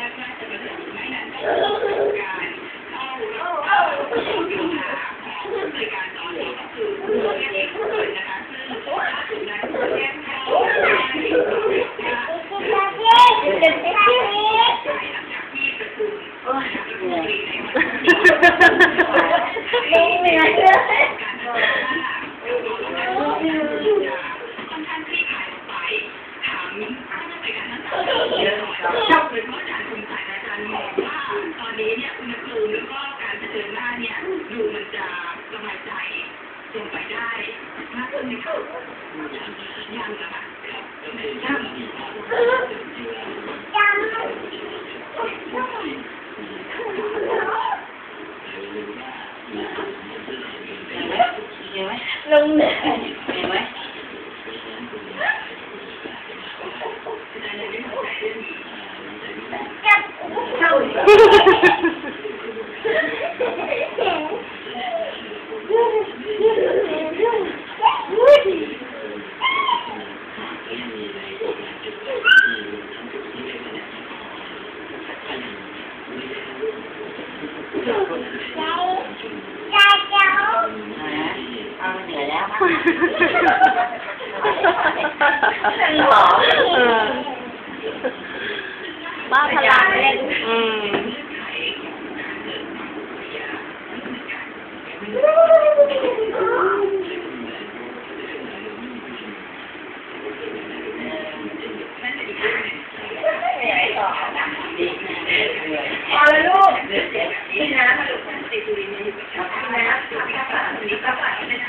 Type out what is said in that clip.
ตอนนี้เนี่ยอุณหภูมิแล้วก็การเผชิญหน้าเนี่ยดูมันจะสบายใจลงไปได้มากขึ้นไหมคะยังนะคะลงเหนื่อยเห็นไหมเข้าเอาเหนื่อยแล้วบ้าพลังเล่นเอาเลยลูกนี่นะ